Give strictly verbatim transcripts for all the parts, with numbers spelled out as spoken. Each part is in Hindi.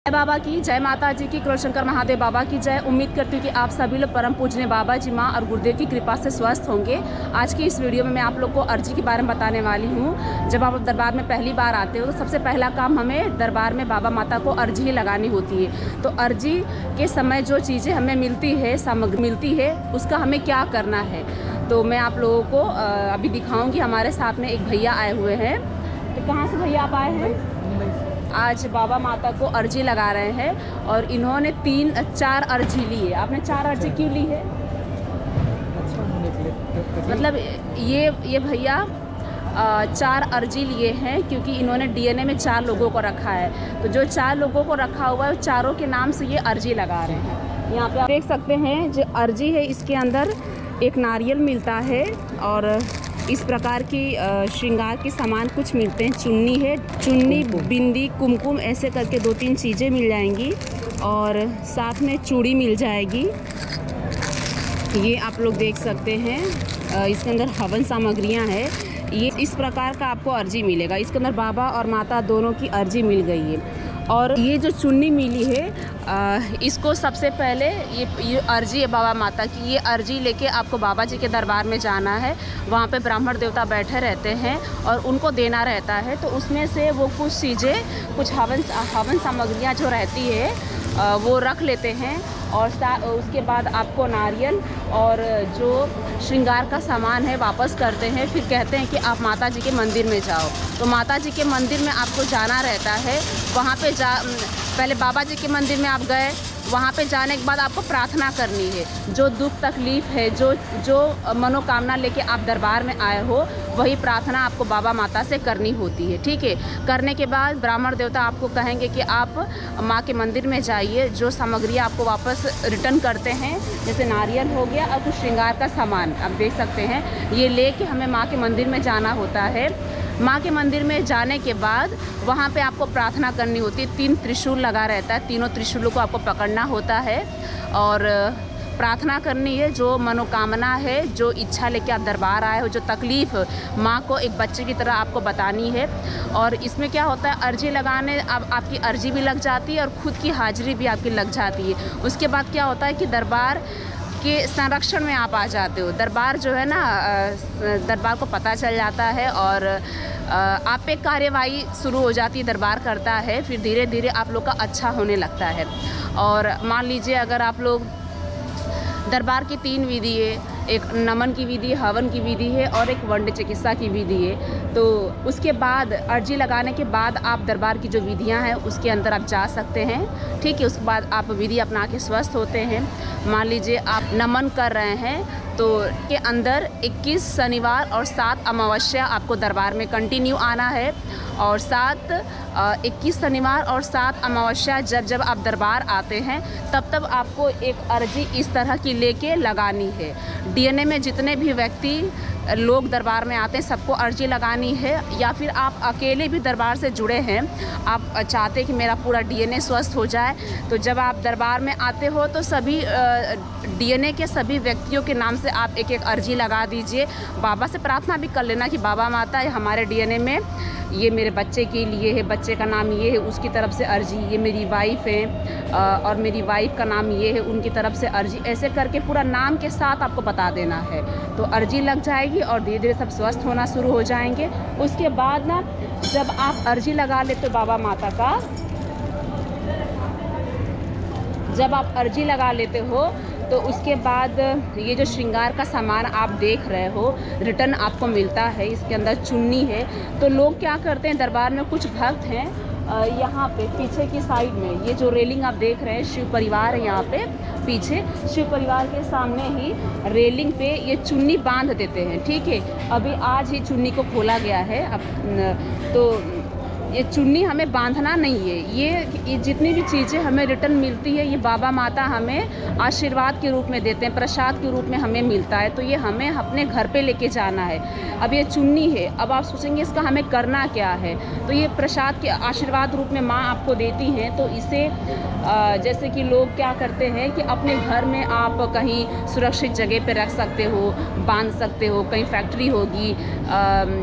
जय बाबा की जय, माता जी की, कृष्णशंकर महादेव बाबा की जय। उम्मीद करती हूँ कि आप सभी लोग परम पूजनीय बाबा जी, माँ और गुरुदेव की कृपा से स्वस्थ होंगे। आज की इस वीडियो में मैं आप लोग को अर्जी के बारे में बताने वाली हूँ। जब आप दरबार में पहली बार आते हो तो सबसे पहला काम हमें दरबार में बाबा माता को अर्जी ही लगानी होती है। तो अर्जी के समय जो चीज़ें हमें मिलती है, सामग्री मिलती है, उसका हमें क्या करना है तो मैं आप लोगों को अभी दिखाऊँगी। हमारे साथ में एक भैया आए हुए हैं। तो कहाँ से भैया आप आए हैं? आज बाबा माता को अर्जी लगा रहे हैं और इन्होंने तीन चार अर्जी ली है। आपने चार अर्जी क्यों ली है? मतलब ये ये भैया चार अर्जी लिए हैं क्योंकि इन्होंने डीएनए में चार लोगों को रखा है। तो जो चार लोगों को रखा हुआ है, चारों के नाम से ये अर्जी लगा रहे हैं। यहाँ पे आप देख सकते हैं जो अर्जी है, इसके अंदर एक नारियल मिलता है और इस प्रकार की श्रृंगार के सामान कुछ मिलते हैं। चुन्नी है, चुन्नी, बिंदी, कुमकुम, ऐसे करके दो तीन चीज़ें मिल जाएंगी और साथ में चूड़ी मिल जाएगी। ये आप लोग देख सकते हैं, इसके अंदर हवन सामग्रियां हैं। ये इस प्रकार का आपको अर्जी मिलेगा। इसके अंदर बाबा और माता दोनों की अर्जी मिल गई है। और ये जो चुन्नी मिली है, आ, इसको सबसे पहले ये ये अर्जी है बाबा माता की। ये अर्जी लेके आपको बाबा जी के दरबार में जाना है। वहाँ पे ब्राह्मण देवता बैठे रहते हैं और उनको देना रहता है। तो उसमें से वो कुछ चीज़ें, कुछ हवन हवन सामग्रियाँ जो रहती है आ, वो रख लेते हैं और उसके बाद आपको नारियल और जो श्रृंगार का सामान है वापस करते हैं। फिर कहते हैं कि आप माता जी के मंदिर में जाओ। तो माता जी के मंदिर में आपको जाना रहता है। वहाँ पे जा पहले बाबा जी के मंदिर में आप गए, वहाँ पे जाने के बाद आपको प्रार्थना करनी है। जो दुख तकलीफ़ है, जो जो मनोकामना लेके आप दरबार में आए हो, वही प्रार्थना आपको बाबा माता से करनी होती है। ठीक है, करने के बाद ब्राह्मण देवता आपको कहेंगे कि आप माँ के मंदिर में जाइए। जो सामग्री आपको वापस रिटर्न करते हैं, जैसे नारियल हो गया और कुछ श्रृंगार का सामान आप देख सकते हैं, ये लेके हमें माँ के मंदिर में जाना होता है। माँ के मंदिर में जाने के बाद वहाँ पे आपको प्रार्थना करनी होती है। तीन त्रिशूल लगा रहता है, तीनों त्रिशूलों को आपको पकड़ना होता है और प्रार्थना करनी है। जो मनोकामना है, जो इच्छा लेके आप दरबार आए हो, जो तकलीफ़ माँ को एक बच्चे की तरह आपको बतानी है। और इसमें क्या होता है, अर्जी लगाने अब आपकी अर्जी भी लग जाती है और ख़ुद की हाजिरी भी आपकी लग जाती है। उसके बाद क्या होता है कि दरबार के संरक्षण में आप आ जाते हो। दरबार जो है ना, दरबार को पता चल जाता है और आप पे कार्यवाही शुरू हो जाती है। दरबार करता है, फिर धीरे धीरे आप लोग का अच्छा होने लगता है। और मान लीजिए अगर आप लोग दरबार की तीन विधि है, एक नमन की विधि, हवन की विधि है और एक वंड चिकित्सा की विधि है। तो उसके बाद अर्जी लगाने के बाद आप दरबार की जो विधियां हैं उसके अंदर आप जा सकते हैं। ठीक है, उसके बाद आप विधि अपना के स्वस्थ होते हैं। मान लीजिए आप नमन कर रहे हैं तो के अंदर इक्कीस शनिवार और सात अमावस्या आपको दरबार में कंटिन्यू आना है। और सात इक्कीस शनिवार और सात अमावस्या जब जब आप दरबार आते हैं तब तब आपको एक अर्जी इस तरह की लेके लगानी है। डीएनए में जितने भी व्यक्ति लोग दरबार में आते हैं सबको अर्जी लगानी है। या फिर आप अकेले भी दरबार से जुड़े हैं, आप चाहते हैं कि मेरा पूरा डीएनए स्वस्थ हो जाए, तो जब आप दरबार में आते हो तो सभी डीएनए के सभी व्यक्तियों के नाम से आप एक एक अर्जी लगा दीजिए। बाबा से प्रार्थना भी कर लेना कि बाबा माता हमारे डीएनए में ये मेरे बच्चे के लिए है, बच्चे का नाम ये है, उसकी तरफ से अर्जी, ये मेरी वाइफ है और मेरी वाइफ का नाम ये है, उनकी तरफ से अर्जी, ऐसे करके पूरा नाम के साथ आपको बता देना है। तो अर्जी लग जाएगी और धीरे धीरे सब स्वस्थ होना शुरू हो जाएंगे। उसके बाद ना जब आप अर्जी लगा लेते हो बाबा माता का, जब आप अर्जी लगा लेते हो तो उसके बाद ये जो श्रृंगार का सामान आप देख रहे हो रिटर्न आपको मिलता है। इसके अंदर चुन्नी है। तो लोग क्या करते हैं, दरबार में कुछ भक्त हैं, यहाँ पे पीछे की साइड में ये जो रेलिंग आप देख रहे हैं, शिव परिवार है यहाँ पे पीछे, शिव परिवार के सामने ही रेलिंग पे ये चुन्नी बांध देते हैं। ठीक है, अभी आज ही चुन्नी को खोला गया है। अब तो ये चुन्नी हमें बांधना नहीं है। ये, ये जितनी भी चीज़ें हमें रिटर्न मिलती है, ये बाबा माता हमें आशीर्वाद के रूप में देते हैं, प्रसाद के रूप में हमें मिलता है। तो ये हमें अपने घर पे लेके जाना है। अब ये चुन्नी है, अब आप सोचेंगे इसका हमें करना क्या है, तो ये प्रसाद के आशीर्वाद रूप में माँ आपको देती हैं। तो इसे जैसे कि लोग क्या करते हैं कि अपने घर में आप कहीं सुरक्षित जगह पे रख सकते हो, बांध सकते हो। कहीं फैक्ट्री होगी,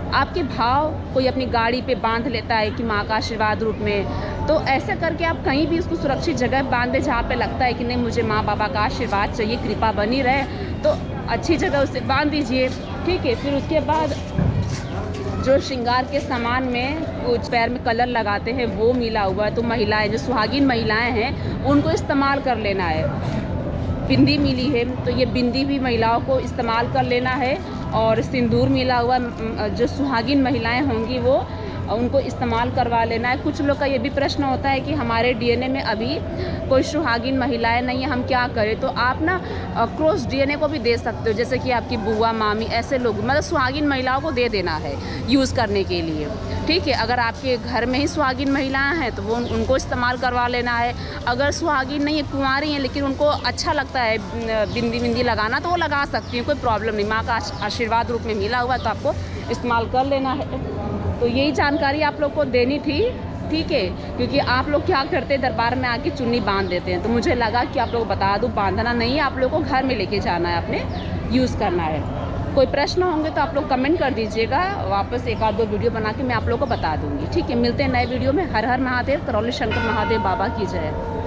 आपके भाव कोई अपनी गाड़ी पे बांध लेता है कि माँ का आशीर्वाद रूप में, तो ऐसे करके आप कहीं भी उसको सुरक्षित जगह बांध दें जहाँ पे लगता है कि नहीं मुझे माँ बाबा का आशीर्वाद चाहिए, कृपा बनी रहे, तो अच्छी जगह उसे बांध दीजिए। ठीक है, फिर उसके बाद जो श्रृंगार के सामान में कुछ पैर में कलर लगाते हैं वो मिला हुआ है, तो महिलाएं जो सुहागिन महिलाएं हैं उनको इस्तेमाल कर लेना है। बिंदी मिली है तो ये बिंदी भी महिलाओं को इस्तेमाल कर लेना है, और सिंदूर मिला हुआ जो सुहागिन महिलाएं होंगी वो उनको इस्तेमाल करवा लेना है। कुछ लोग का ये भी प्रश्न होता है कि हमारे डीएनए में अभी कोई सुहागिन महिलाएं नहीं है, हम क्या करें, तो आप ना क्रॉस डीएनए को भी दे सकते हो, जैसे कि आपकी बुआ मामी ऐसे लोग, मतलब सुहागिन महिलाओं को दे देना है यूज़ करने के लिए। ठीक है, अगर आपके घर में ही सुहागिन महिलाएं हैं तो वो उनको इस्तेमाल करवा लेना है। अगर सुहागिन नहीं है, कुंवारी हैं, लेकिन उनको अच्छा लगता है बिंदी बिंदी लगाना, तो वो लगा सकती हैं, कोई प्रॉब्लम नहीं। माँ का आशीर्वाद रूप में मिला हुआ है तो आपको इस्तेमाल कर लेना है। तो यही जानकारी आप लोग को देनी थी। ठीक है, क्योंकि आप लोग क्या करते हैं, दरबार में आके चुन्नी बांध देते हैं, तो मुझे लगा कि आप लोग को बता दूं, बांधना नहीं है, आप लोग को घर में लेके जाना है, अपने यूज़ करना है। कोई प्रश्न होंगे तो आप लोग कमेंट कर दीजिएगा, वापस एक आध दो वीडियो बना के मैं आप लोग को बता दूंगी। ठीक है, मिलते हैं नए वीडियो में। हर हर महादेव, करौली शंकर महादेव बाबा की जय।